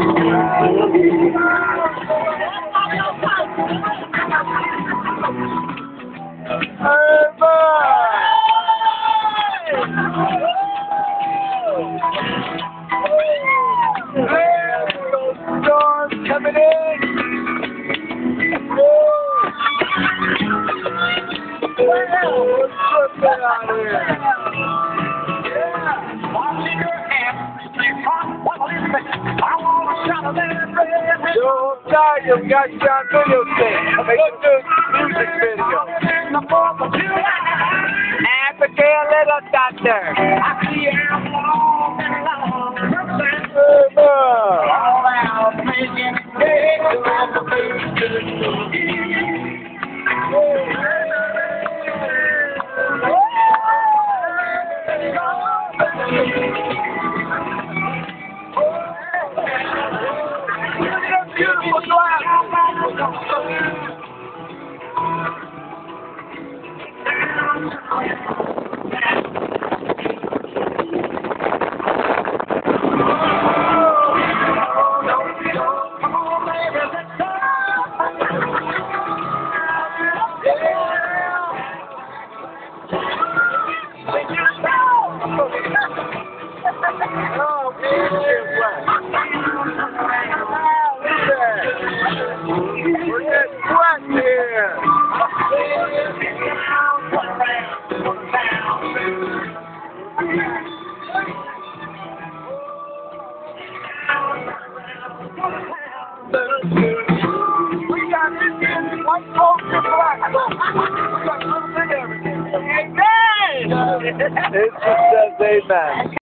Storm coming in. What's going on here? Yo, Daniel, got you on videotape. Make a music video. Abigail Little Thunder. I see him long and long. All out making beautiful glass. Oh, we're getting wet here. We got Indian, white folks, and black folks. We got a little bit of everything. Amen! It just says amen.